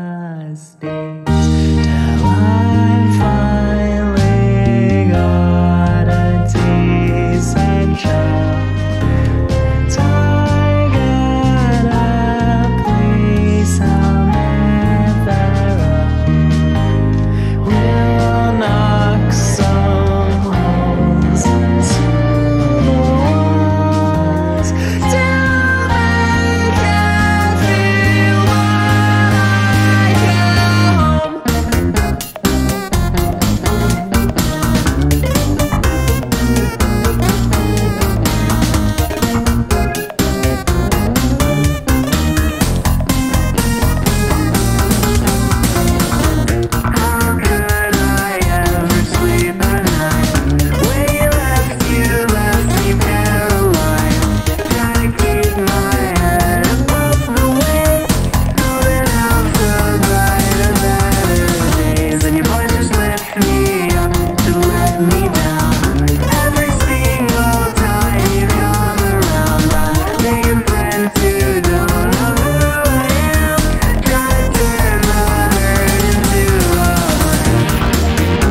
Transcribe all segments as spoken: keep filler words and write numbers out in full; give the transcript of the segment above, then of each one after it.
last days, till I finally got a decent job, and I got a place I'll never own. We'll knock some holes into the walls till they can feel when I come home. How could I ever sleep at night? When you left, you left me paralyzed. Trying to keep my head above the waves, holding out for brighter, better days. And your voice just lift me up to let me down. Every single time you come around, I'm making friends who don't know who I am. Trying to turn the hurt into love.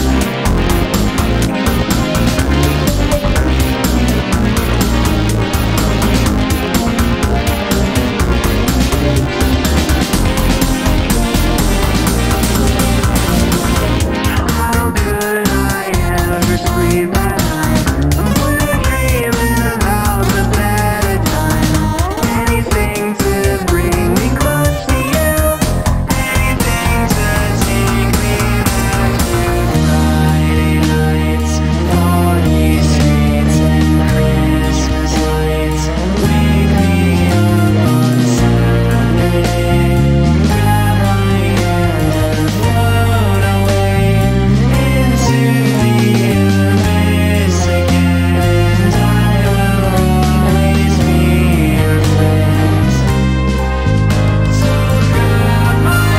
How could I ever sleep at night? I'm blue dreaming about the better time. Anything to bring me close to you, anything to take me back to Friday nights, foggy streets and Christmas lights. Wake me up on Saturday, grab my hand and float away into the abyss again, and I will always be your friend. So grab my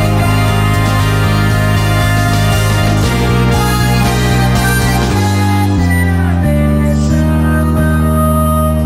hand, take my hand, I can't do this alone.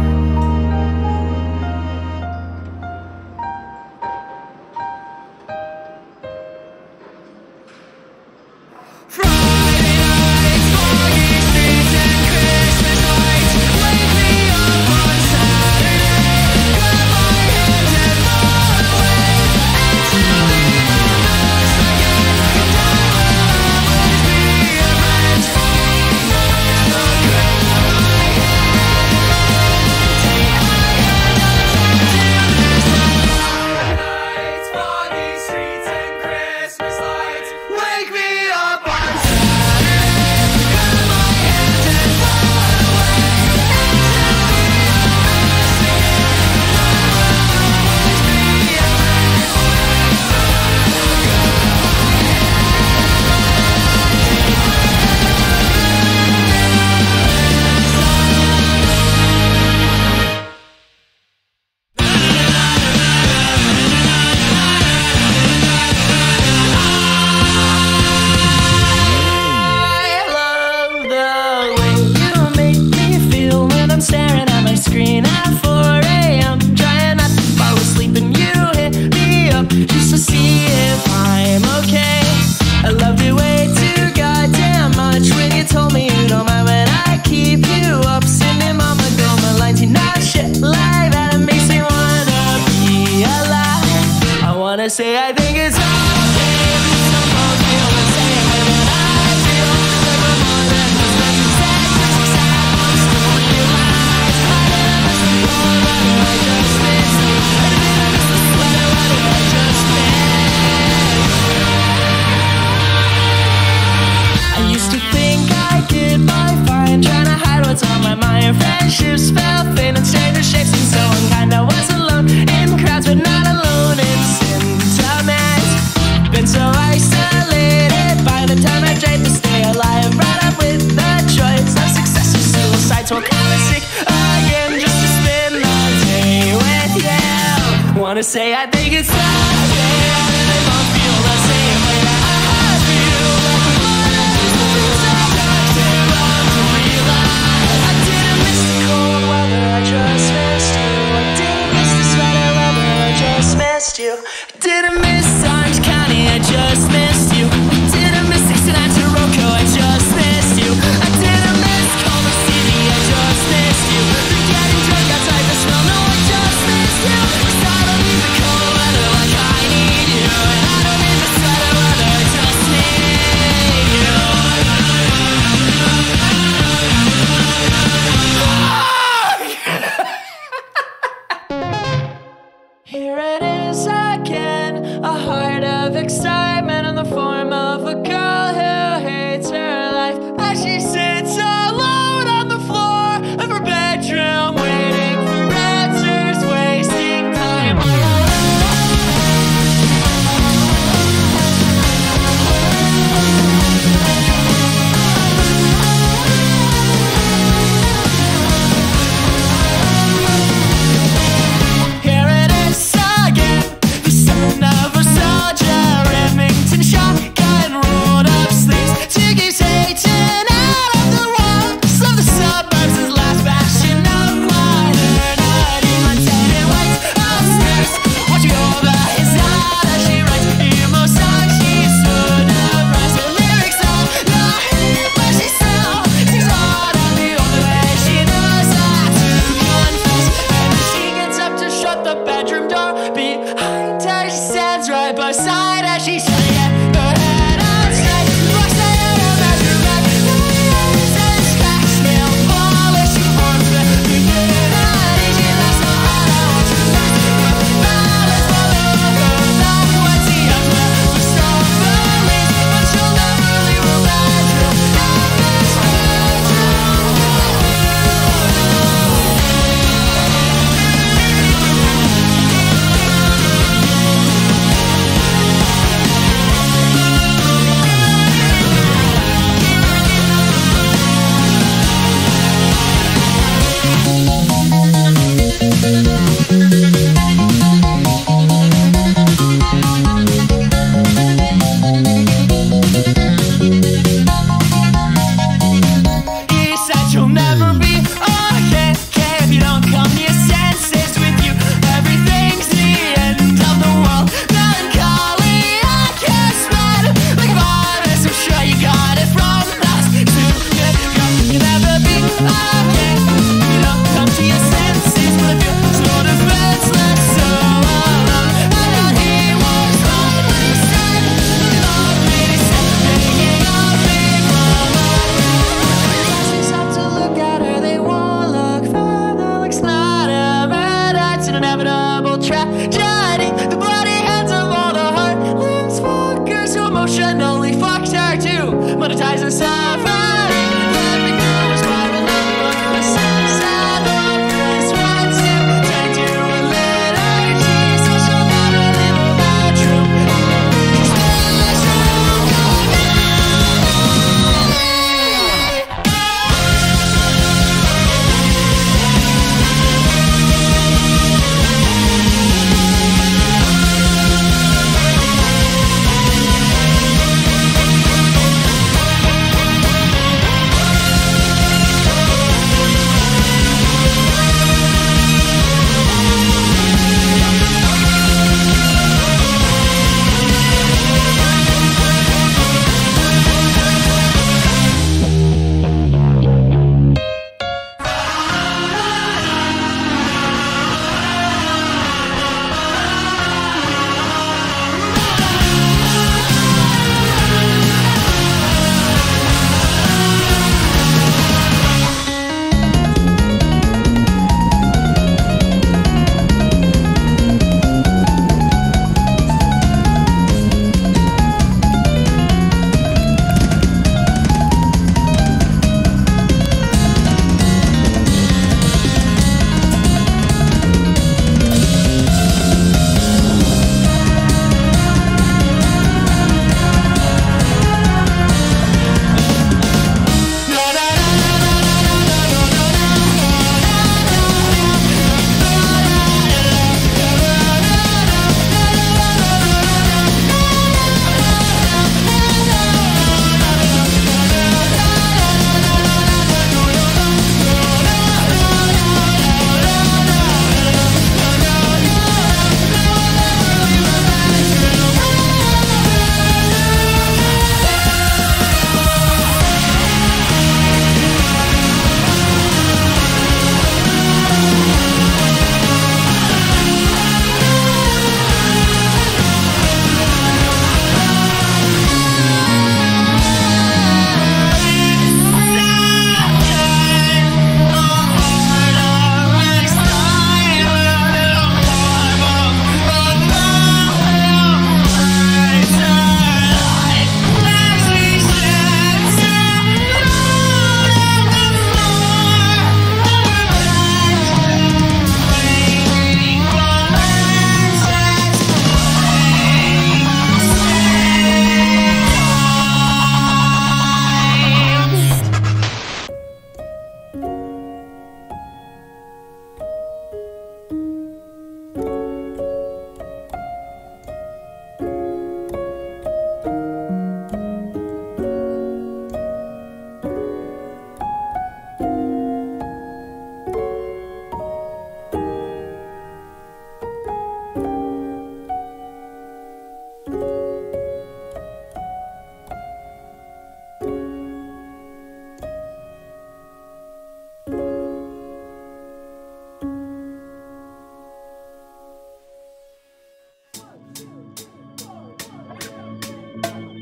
Friday nights, foggy streets and Christmas lights. Wake me up on Saturday, grab my hand and float away into the abyss again, and I will always be your friend. So grab my hand, take my hand, I can't do this alone. Friday nights, foggy streets and Christmas lights. Wake me up on Saturday, grab my hand and float away into the abyss again, and I will always be your friend. So grab my I love the way you make me feel when I'm staring at my screen at four A M Trying not to fall asleep and you hit me up just to see if I'm okay. I loved it way too goddamn much when you told me you don't mind when I keep you up. Sending mama doma lines, you know shit like that. It makes me wanna be alive. I wanna say I think it's okay. Some folks feel the same way that I feel. Like we're more than just friends. You said Christmas albums to realize I didn't miss the floor, why did I just miss you? I didn't miss the sweater, why did I just miss you? I used to think I did my fine, trying to hide what's on my mind. Friendships fell thin and stranger shapes, and so unkind. I was alone in crowds, but not alone in sentiment. Been so isolated by the time I tried to stay alive. Brought up with the choice of success or suicide, so I'm kinda sick again just to spend the day with you. Wanna say I think it's okay. I really don't feel the same way that I feel. Like we more than just friends. Sometimes it wrong to realize I didn't miss the cold weather, I just missed you. I didn't miss the sweater weather, I just missed you. I didn't miss of excitement in the form of a girl who hates her life as she sits alone on the floor of her bedroom, waiting for answers, wasting time. Here it is again, the son of a soldier, Remington shotgun, rolled up sleeves to keep Satan out of the walls of the suburbs. His last bastion of modernity, untainted whites upstairs, watching over his heart as she writes emo songs she should have written. Her lyrics are not hit, but she still sings hard on the only way she knows how to confess. And as she gets up to shut the bedroom door behind her, she stands right beside as she's shutting it. Her head on straight, walks out of her bedroom bed. The eyes and scratch, nail polish, she forms the beginning. She laughs so hard I want to lose her balance below her back when she has well for some beliefs, but she'll never leave her bedroom. Not this bedroom. He said you'll never be okay if you don't come to your senses. With you, everything's the end of the world. Melancholy, I can't spread like a virus. I'm sure you got it from us. You'll never be okay if you don't come to your senses. But if you're so defenseless, so alone, I thought he was wrong when he said, looking up me, he said, taking off me from She's up to look at her, they won't look further. Looks not a murder, it's an inevitable tragedy. The bloody hands of all the heartless fuckers who emotionally fucked her to monetize and suffering. Every girl was spiraling, but the sad of this wants to turn to a liturgy, so she'll never leave her bedroom. She's miserable, going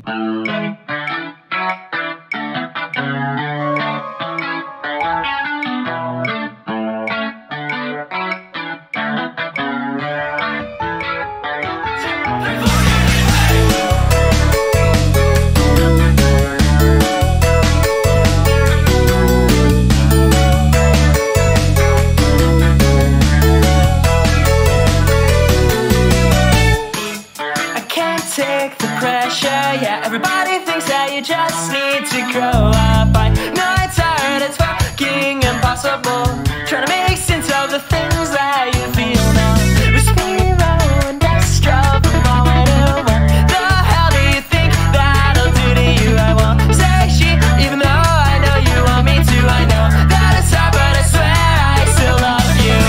Take the pressure, yeah. Everybody thinks that you just need to grow up. I know it's hard, it's fucking impossible trying to make sense of the things that you feel now. We're spiraling, destro from moment to what the hell do you think that'll do to you? I won't say shit, even though I know you want me to. I know that it's hard, but I swear I still love you.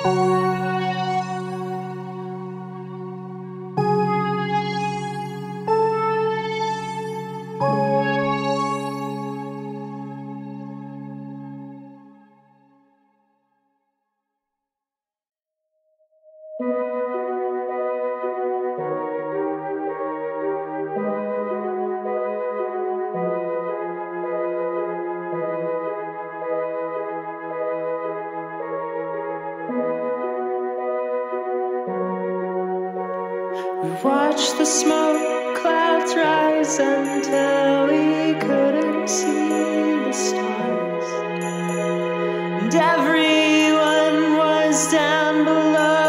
We watched the smoke clouds rise until we couldn't see the stars, and everyone was down below.